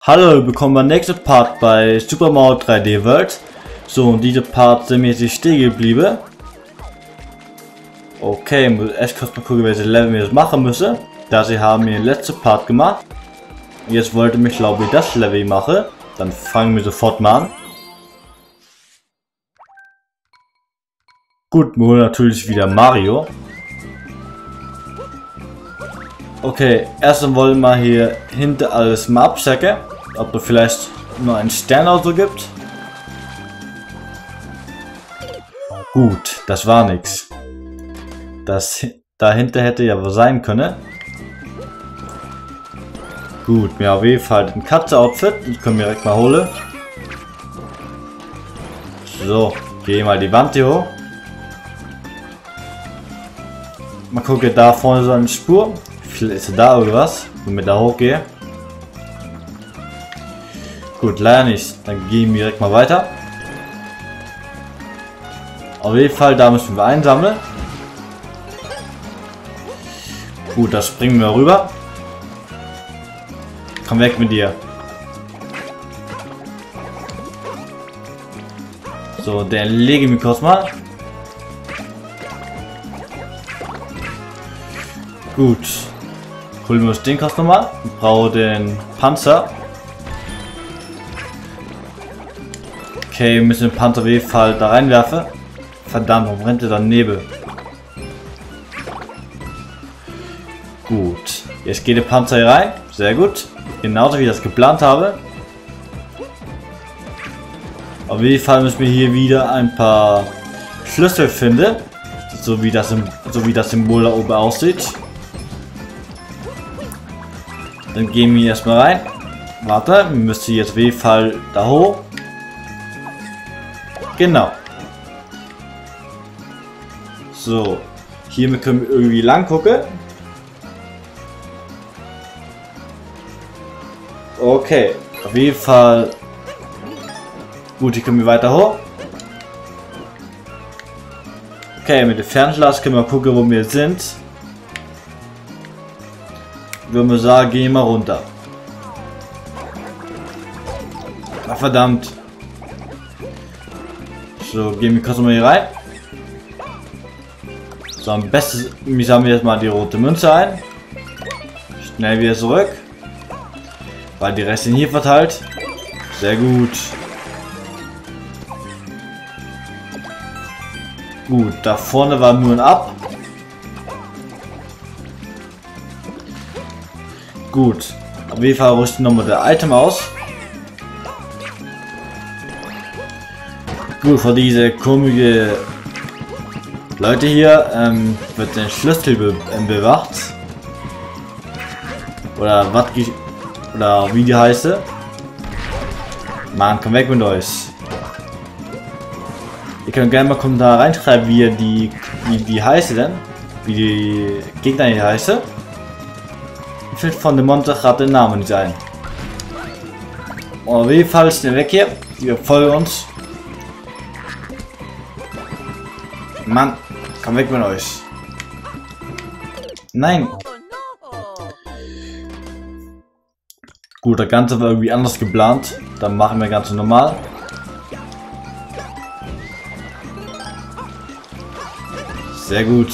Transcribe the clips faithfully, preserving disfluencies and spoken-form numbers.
Hallo, willkommen beim nächsten Part bei Super Mario drei D World. So, und diese Part sind mir jetzt stehen geblieben. Okay, muss erst kurz mal gucken, welche Level wir jetzt machen müssen. Da sie haben mir den letzten Part gemacht. Jetzt wollte mich, glaube ich, das Level machen. Dann fangen wir sofort mal an. Gut, wir holen natürlich wieder Mario. Okay, erst wollen wir hier hinter alles mal abchecken, ob es vielleicht nur einen Stern oder so gibt. Gut, das war nichts. Das dahinter hätte ja was sein können. Gut, mir auf jeden Fall ein Katze-Outfit, das können wir direkt mal holen. So, gehe mal die Wand hier hoch. Mal gucken, da vorne so eine Spur. Vielleicht ist da irgendwas, wenn ich da hochgehe. Gut, leider nicht. Dann gehen wir direkt mal weiter. Auf jeden Fall, da müssen wir einsammeln. Gut, da springen wir rüber. Komm weg mit dir. So, den lege ich mir kurz mal. Gut. Holen wir uns den Kost nochmal. Ich brauche den Panzer. Okay, wir müssen den Panzer auf jeden Fall da reinwerfen. Verdammt, warum rennt der dann Nebel? Gut. Jetzt geht der Panzer hier rein. Sehr gut. Genauso wie ich das geplant habe. Auf jeden Fall müssen wir hier wieder ein paar Schlüssel finden. So wie das, so wie das Symbol da oben aussieht. Dann gehen wir erstmal rein. Warte, wir müssen jetzt auf jeden Fall da hoch. Genau. So. Hier können wir irgendwie lang gucken. Okay. Auf jeden Fall. Gut, hier können wir weiter hoch. Okay, mit dem Fernglas können wir gucken, wo wir sind. Würde man sagen, gehen wir runter. Ach, verdammt. So, gehen wir kurz mal hier rein. So, am besten wir sammeln jetzt mal die rote Münze ein. Schnell wieder zurück. Weil die Reste sind hier verteilt. Sehr gut. Gut, da vorne war nur ein Ab. Gut, auf jeden Fall rüsten nochmal der Item aus. Gut, vor diese komische Leute hier ähm, wird der Schlüssel be ähm, bewacht. Oder was oder wie die heiße. Mann, komm weg mit euch. Ihr könnt gerne mal Kommentare reinschreiben, wie die wie die heiße denn, wie die Gegner hier heiße. Fällt von dem Monster gerade den Namen nicht ein. Auf jeden Fall schnell weg hier. Wir folgen uns. Mann, komm weg mit euch. Nein. Gut, das Ganze war irgendwie anders geplant. Dann machen wir ganz normal. Sehr gut.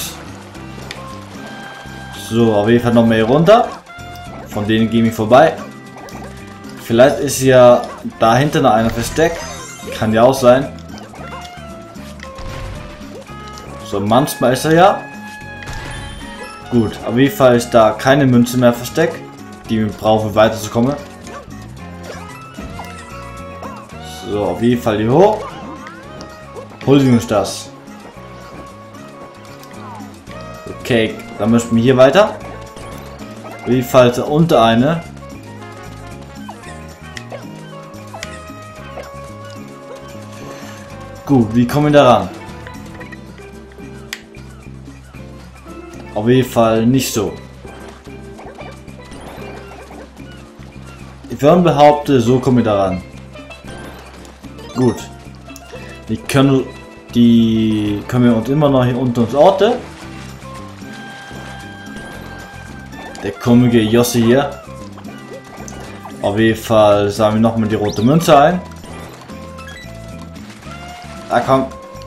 So, auf jeden Fall noch mehr runter. Von denen gehen wir vorbei. Vielleicht ist ja dahinter noch einer versteckt. Kann ja auch sein. So, manchmal ist er ja. Gut, auf jeden Fall ist da keine Münze mehr versteckt, die wir brauchen, um weiterzukommen. So, auf jeden Fall hier hoch. Holen wir uns das. Okay, dann müssen wir hier weiter. Auf jeden Fall ist da unter eine. Gut, wie kommen wir da ran? Auf jeden Fall nicht so. Ich würde behaupten, so kommen wir da ran. Gut. Die können, die können wir uns immer noch hier unter uns orten. Der komische Josse hier. Auf jeden Fall sammeln wir nochmal die rote Münze ein. Ah, komm.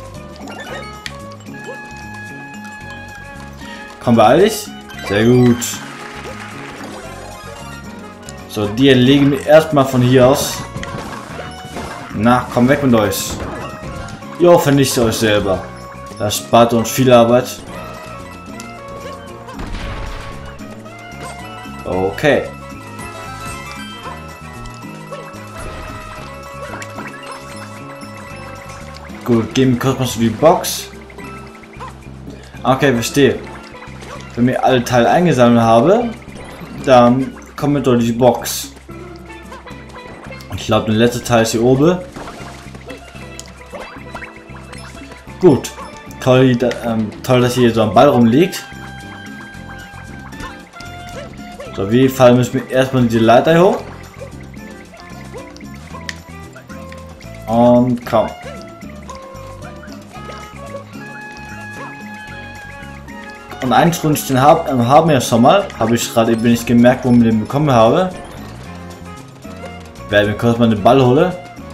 Komm, beeil dich. Sehr gut. So, die erlegen wir erstmal von hier aus. Na, komm weg mit euch. Jo, vernichtet euch selber. Das spart uns viel Arbeit. Okay. Gut, geben wir kurz mal so die Box. Okay, verstehe. Wenn wir alle Teile eingesammelt habe, dann kommen wir durch die Box. Ich glaube, der letzte Teil ist hier oben. Gut. Toll, ähm, toll, dass hier so ein Ball rumliegt. So, auf jeden Fall müssen wir erstmal die Leiter hoch. Und komm. Und einen Wunsch, den hab, äh, haben wir schon mal. Habe ich gerade eben nicht gemerkt, wo ich den bekommen habe. Werden wir kurz mal den Ball holen.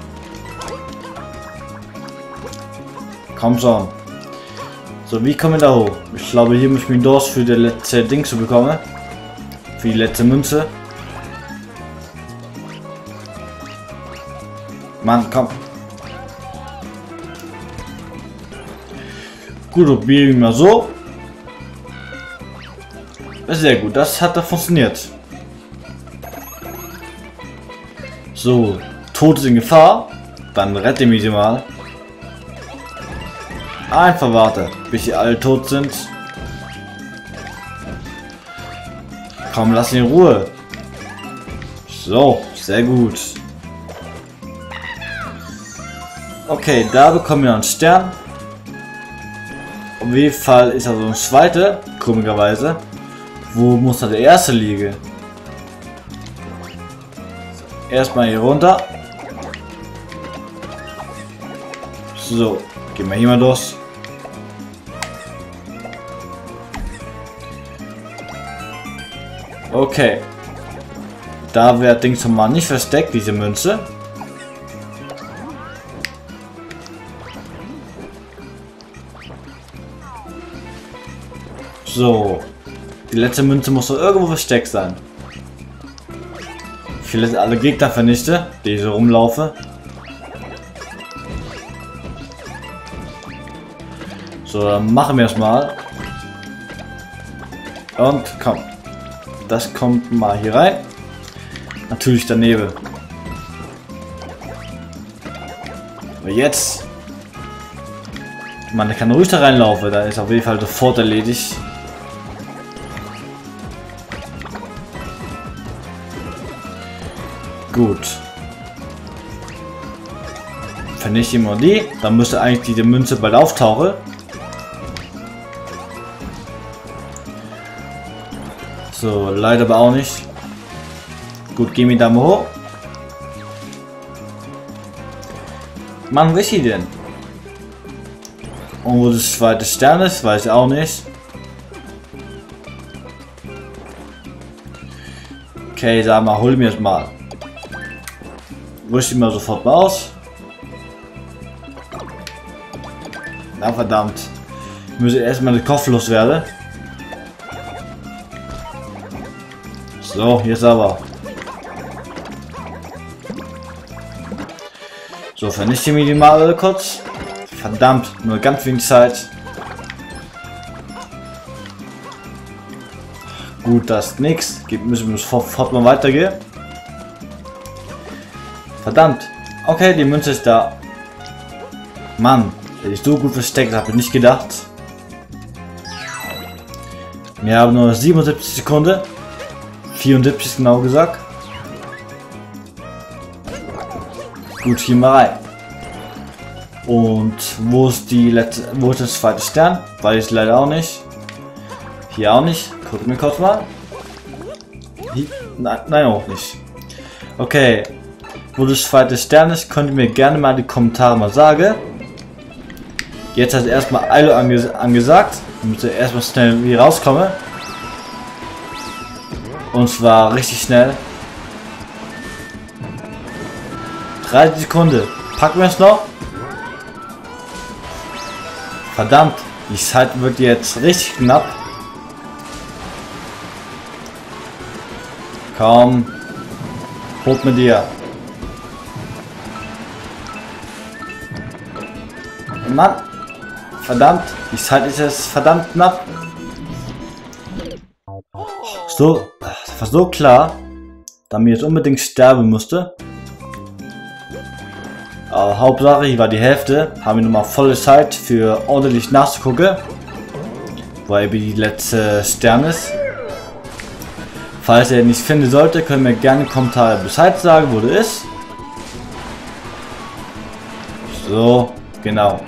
Komm schon. So, wie kommen wir da hoch? Ich glaube, hier muss ich mich durch für die letzte Ding zu bekommen. Für die letzte Münze. Mann, komm. Gut, probieren wir mal so. Sehr gut, das hat da funktioniert. So, Tod ist in Gefahr. Dann rette mich sie mal. Einfach warte, bis sie alle tot sind. Komm, lass ihn in Ruhe. So, sehr gut. Okay, da bekommen wir einen Stern. Auf jeden Fall ist also ein zweiter, komischerweise. Wo muss da der erste liegen? So, erstmal hier runter. So, gehen wir hier mal durch. Okay. Da wird Dings mal nicht versteckt, diese Münze. So. Die letzte Münze muss doch irgendwo versteckt sein. Vielleicht alle Gegner vernichte, die so rumlaufen. So, dann machen wir es mal. Und komm. Das kommt mal hier rein. Natürlich daneben. Aber jetzt. Man kann ruhig da reinlaufen, da ist auf jeden Fall sofort erledigt. Gut. Vernichte immer die, dann müsste eigentlich diese Münze bald auftauchen. So, leider aber auch nicht. Gut, gehen wir da mal hoch. Mann, wo ist sie denn? Und wo das zweite Stern ist, weiß ich auch nicht. Okay, sag mal, hol mir das mal. Rüste mal sofort mal aus. Na verdammt. Ich muss erstmal den Kopf loswerden. So, jetzt aber. So, vernichte mir die mal kurz. Verdammt, nur ganz wenig Zeit. Gut, das ist nichts. Müssen wir sofort mal weitergehen. Verdammt. Okay, die Münze ist da. Mann, hätte ich so gut versteckt, habe ich nicht gedacht. Wir haben nur siebenundsiebzig Sekunden. vierundsiebzig genau gesagt. Gut, hier mal rein. Und wo ist die letzte, wo ist das zweite Stern? Weiß ich leider auch nicht. Hier auch nicht. Gucken wir kurz mal. Hier, nein, nein, auch nicht. Okay. Wo das zweite Stern ist, könnt ihr mir gerne mal in die Kommentare mal sagen. Jetzt hat erstmal Eile anges angesagt. Ich muss erstmal schnell hier rauskommen. Und zwar richtig schnell. dreißig Sekunden. Packen wir es noch? Verdammt, die Zeit wird jetzt richtig knapp. Komm, holt mit dir. Mann, verdammt, die Zeit ist jetzt verdammt knapp. So, das war so klar, da mir jetzt unbedingt sterben musste. Aber Hauptsache, hier war die Hälfte, haben wir nochmal volle Zeit für ordentlich nachzugucken, wo eben die letzte Stern ist. Falls ihr nicht finden sollte, können wir gerne in den Kommentaren Bescheid sagen, wo das ist. So, genau.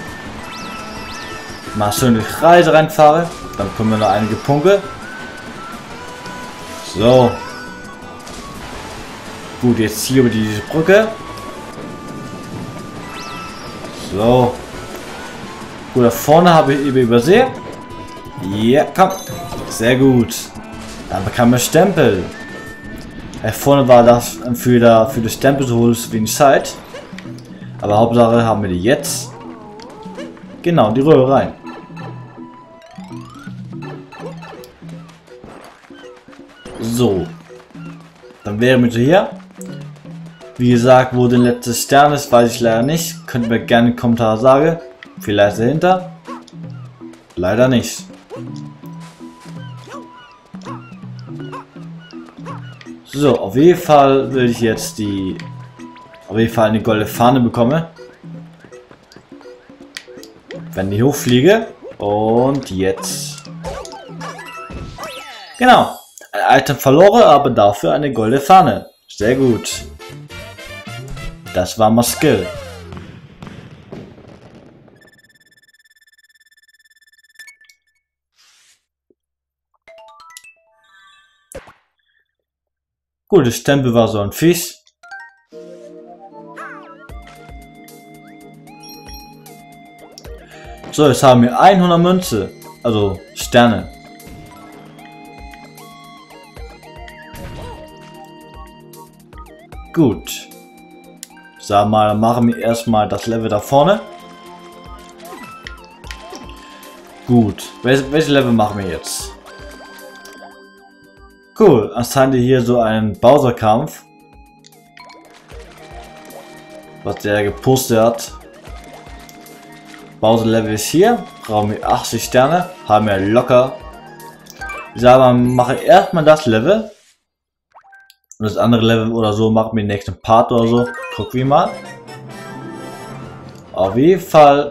Mal schön durch Reise reinfahren, dann kommen wir noch einige Punkte. So. Gut, jetzt hier über diese Brücke. So. Gut, da vorne habe ich eben übersehen. Ja, komm. Sehr gut. Dann bekam wir Stempel. Da vorne war das für, da, für das Stempel so holt es wenig Zeit. Aber Hauptsache haben wir die jetzt. Genau, die Röhre rein. So. Dann wären wir hier. Wie gesagt, wo der letzte Stern ist, weiß ich leider nicht. Könnt ihr gerne in den Kommentaren sagen. Vielleicht dahinter. Leider nicht. So, auf jeden Fall will ich jetzt die auf jeden Fall eine goldene Fahne bekommen. Wenn ich hochfliege. Und jetzt. Genau. Ein Item verloren, aber dafür eine goldene Fahne. Sehr gut. Das war mal Skill. Gut, das Stempel war so ein Fisch. So, jetzt haben wir hundert Münze, also Sterne. Gut. Sag mal, dann machen wir erstmal das Level da vorne. Gut. Welches, welches Level machen wir jetzt? Cool. Anscheinend hier so ein Bowser-Kampf. Was der gepostet hat. Bowser-Level ist hier. Brauchen wir achtzig Sterne. Haben wir locker. Ich sage mal, mache erstmal das Level. Und das andere Level oder so machen wir den nächsten Part oder so. Gucken wir mal. Auf jeden Fall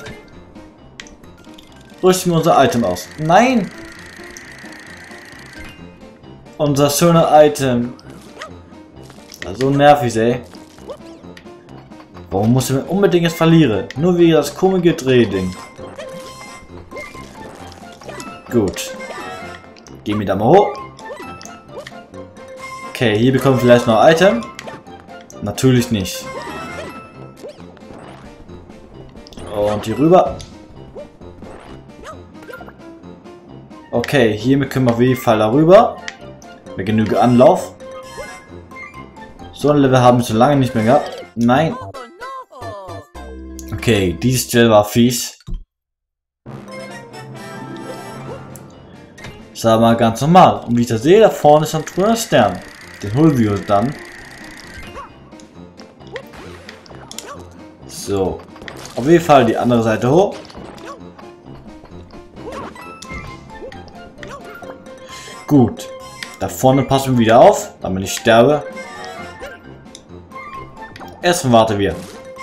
rüsten wir unser Item aus. Nein! Unser schöner Item. Das ist so nervig, ey. Warum muss ich unbedingt jetzt verlieren? Nur wegen das komische Drehding. Gut. Gehen wir da mal hoch. Okay, hier bekommen wir vielleicht noch ein Item. Natürlich nicht. Und hier rüber. Okay, hiermit können wir auf jeden Fall darüber. Mit genügend Anlauf. So ein Level haben wir schon lange nicht mehr gehabt. Nein. Okay, diese Stelle war fies. Ich sage mal ganz normal. Und wie ich das sehe, da vorne ist ein grüner Stern. Den holen wir uns dann. So. Auf jeden Fall die andere Seite hoch. Gut. Da vorne passen wir wieder auf, damit ich sterbe. Erstmal warten wir.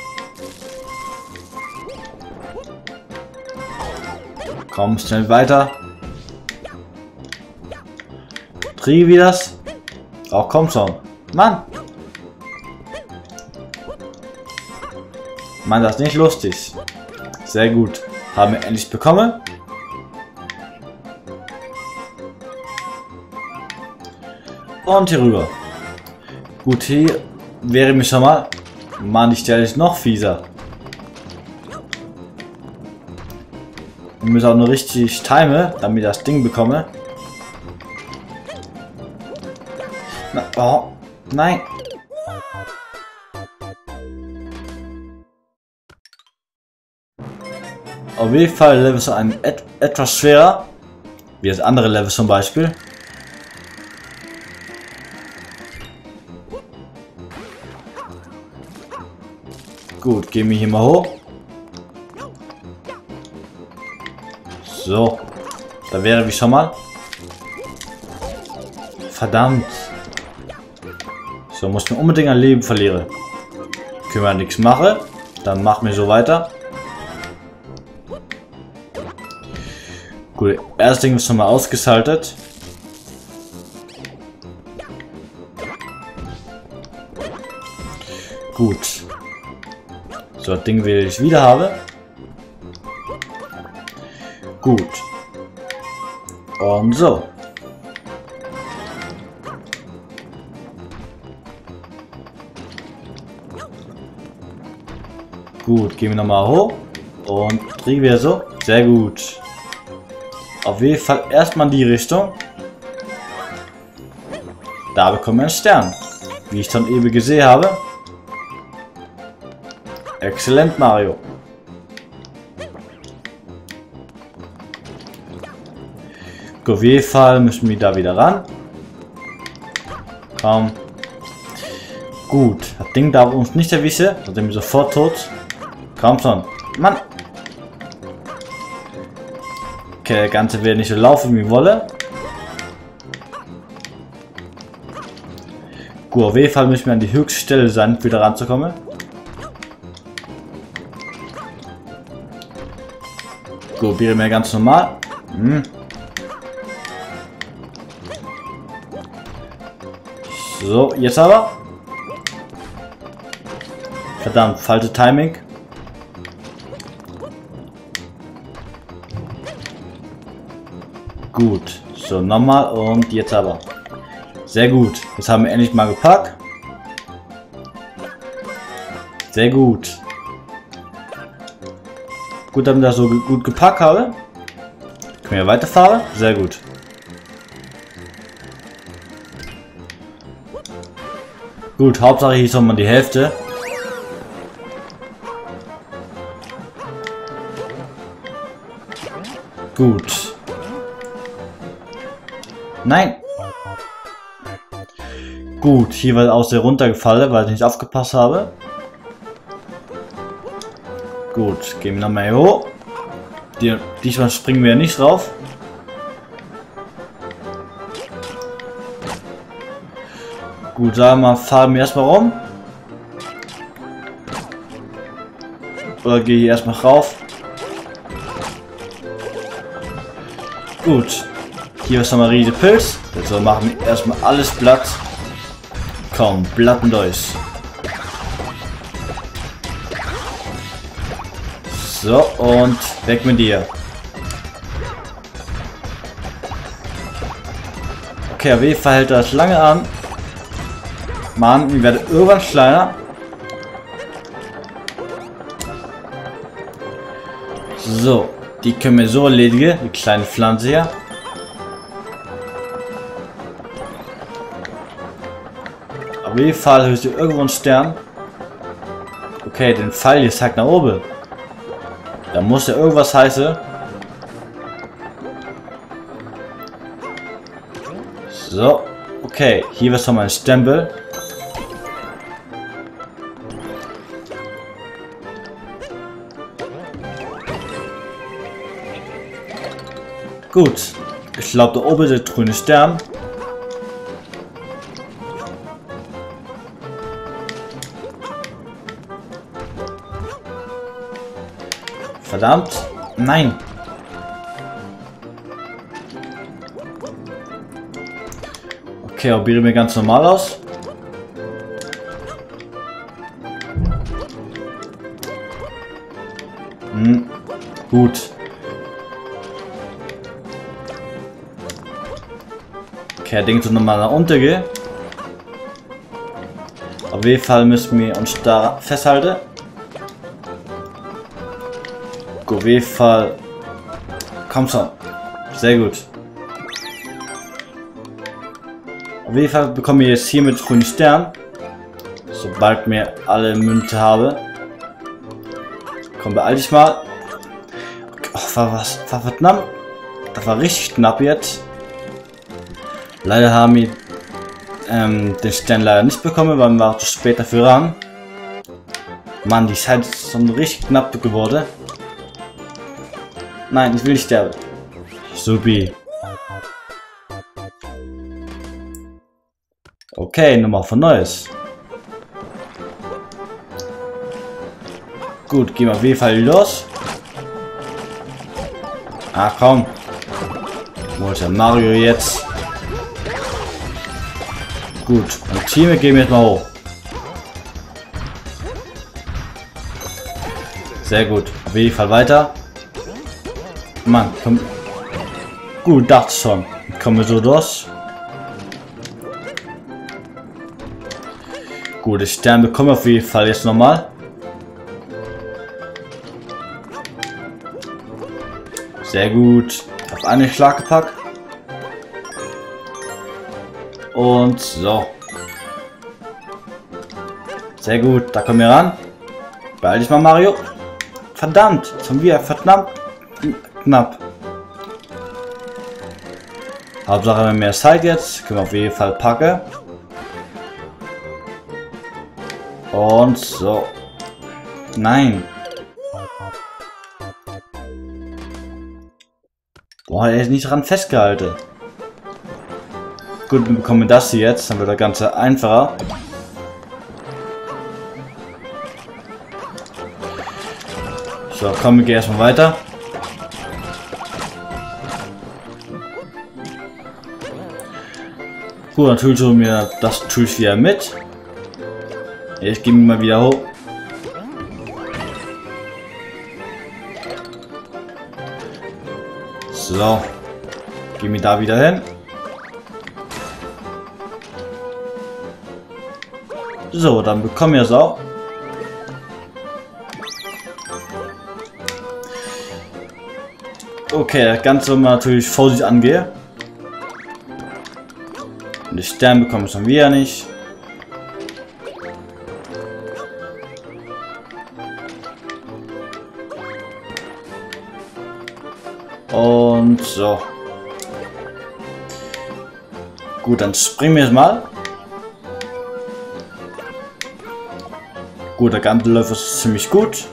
Komm, schnell weiter. Kriegen wir das? Oh, komm schon. Mann! Mann, das ist nicht lustig. Sehr gut. Haben wir endlich bekommen. Und hier rüber. Gut, hier wäre mir schon mal. Mann, die Stelle ist noch fieser. Wir müssen auch nur richtig timen, damit ich das Ding bekomme. Na, oh, nein. Auf jeden Fall Level ist ein et etwas schwerer, wie das andere Level zum Beispiel. Gut, gehen wir hier mal hoch. So, da wäre wie schon mal. Verdammt. So, muss man unbedingt ein Leben verlieren. Können wir nichts machen. Dann machen wir so weiter. Gut, erstes Ding ist schon mal ausgeschaltet. Gut. So, das Ding will ich wieder haben. Gut. Und so. Gut, gehen wir nochmal hoch. Und kriegen wir so. Sehr gut. Auf jeden Fall erstmal in die Richtung. Da bekommen wir einen Stern. Wie ich schon eben gesehen habe. Exzellent, Mario. Auf jeden Fall müssen wir da wieder ran. Komm. Gut, das Ding darf uns nicht erwischen, dann sind wir sofort tot. Komm schon. Mann. Okay, das Ganze wird nicht so laufen, wie wir wollen. Gut, auf jeden Fall müssen wir an die höchste Stelle sein, wieder ranzukommen. Gut, wäre mir ganz normal. Hm. So, jetzt aber. Verdammt, falsche Timing. Gut, so nochmal und jetzt aber. Sehr gut, jetzt haben wir endlich mal gepackt. Sehr gut. Gut, dass ich das so gut gepackt habe. Können wir weiterfahren? Sehr gut. Gut, Hauptsache hier ist nochmal die Hälfte. Gut. Nein. Gut, hier war aus der runtergefallen, weil ich nicht aufgepasst habe. Gut, gehen wir nochmal hier hoch. Die, diesmal springen wir nicht drauf. Gut, sagen wir mal, fahren wir erstmal rum. Oder gehe ich erstmal rauf. Gut, hier ist nochmal riesige Pilz. Jetzt machen wir erstmal alles platt. Komm, Platten durch. So, und weg mit dir. Okay, W verhält das lange an. Mann, ich werde irgendwann kleiner. So, die können wir so erledigen, die kleine Pflanze hier. Auf jeden Fall höchst ihr irgendwo einen Stern. Okay, den Pfeil hier zeigt nach oben. Da muss ja irgendwas heißen. So, okay, hier ist schon mal ein Stempel. Gut, ich glaube da oben ist der grüne Stern. Verdammt, nein. Okay, probieren wir ganz normal aus. Hm, gut. Okay, Ding so nochmal nach unten gehen. Auf jeden Fall müssen wir uns da festhalten. Auf jeden Fall. Komm schon. Sehr gut. Auf jeden Fall bekommen wir jetzt hier mit grünen Stern. Sobald wir alle Münze haben. Komm, beeil dich mal. Ach, war was? War verdammt. Das war richtig knapp jetzt. Leider haben wir ähm, den Stern leider nicht bekommen, weil wir waren zu spät dafür ran. Mann, die Zeit ist schon richtig knapp geworden. Nein, ich will nicht sterben. Supi. Okay, nochmal von Neues. Gut, gehen wir auf jeden Fall los. Ah, komm. Wo ist der Mario jetzt? Gut, und Team gehen wir jetzt mal hoch. Sehr gut, auf jeden Fall weiter. Mann, komm. Gut, dachte schon. Kommen wir so durch. Gut, den Stern bekommen wir auf jeden Fall jetzt nochmal. Sehr gut. Auf einen Schlag gepackt. Und so. Sehr gut, da kommen wir ran. Beeil dich mal, Mario. Verdammt, jetzt haben wir verdammt knapp. Hauptsache, wenn wir mehr Zeit jetzt, können wir auf jeden Fall packen. Und so. Nein. Boah, er ist nicht dran festgehalten. Gut, wir bekommen das hier jetzt, dann wird das Ganze einfacher. So, komm, wir gehen erstmal weiter. Gut, natürlich tun wir das Tools wieder mit. Ich gehe mal wieder hoch. So, gehen wir da wieder hin. So, dann bekommen wir es auch. Okay, das Ganze mal natürlich vorsichtig angehen. Den Stern bekommen wir schon wieder nicht. Und so. Gut, dann springen wir jetzt mal. Gut, der ganze läuft ist ziemlich gut.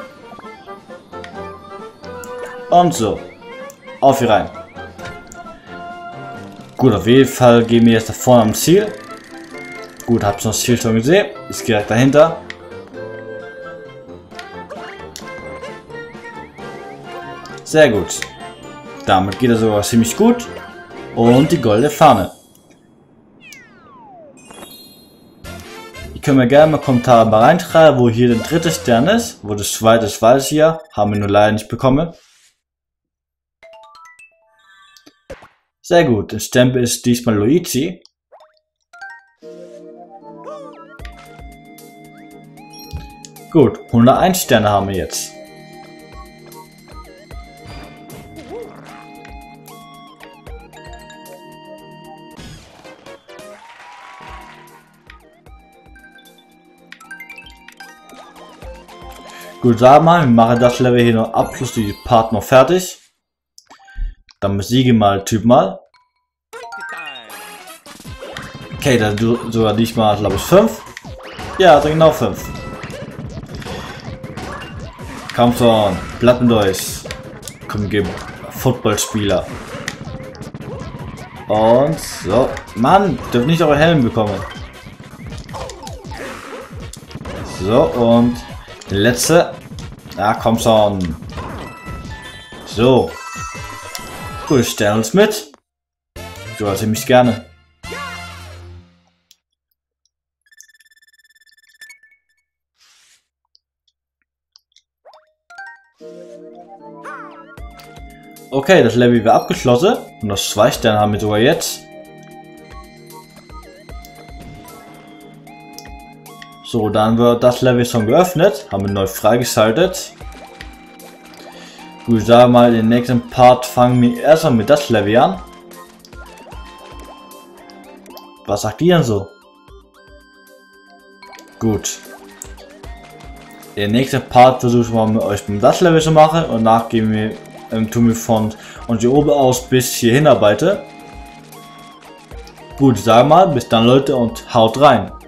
Und so. Auf hier rein. Gut, auf jeden Fall gehen wir jetzt da vorne am Ziel. Gut, habt ihr das Ziel schon gesehen? Ist direkt dahinter. Sehr gut. Damit geht er sogar ziemlich gut. Und die goldene Fahne. Ihr könnt mir gerne mal Kommentare mal reinschreiben, wo hier der dritte Stern ist. Wo das zweite ist, weiß ich ja. Haben wir nur leider nicht bekommen. Sehr gut. Der Stempel ist diesmal Luigi. Gut. hunderteins Sterne haben wir jetzt. Gut, sag mal, wir machen das Level hier noch Abschluss, die Part noch fertig. Dann besiege mal Typ mal. Okay, da du sogar diesmal, glaube ich, fünf. Ja, genau fünf. Komm schon, Platten durch. Komm, gib Footballspieler. Und so. Mann, dürft nicht eure Helm bekommen. So, und der letzte. Ja, komm schon. So. Gut, ich stelle uns mit. So, also mich gerne. Okay, das Level wird abgeschlossen. Und das zwei Sterne haben wir sogar jetzt. So, dann wird das Level schon geöffnet. Haben wir neu freigeschaltet. Gut, sagen wir mal, den nächsten Part fangen wir erstmal mit das Level an. Was sagt ihr denn so? Gut. Den nächsten Part versuche ich mal mit euch mit das Level zu machen und danach gehen wir ähm, tun wir von und hier oben aus bis hier hinarbeite. Gut, ich sage mal, bis dann Leute und haut rein.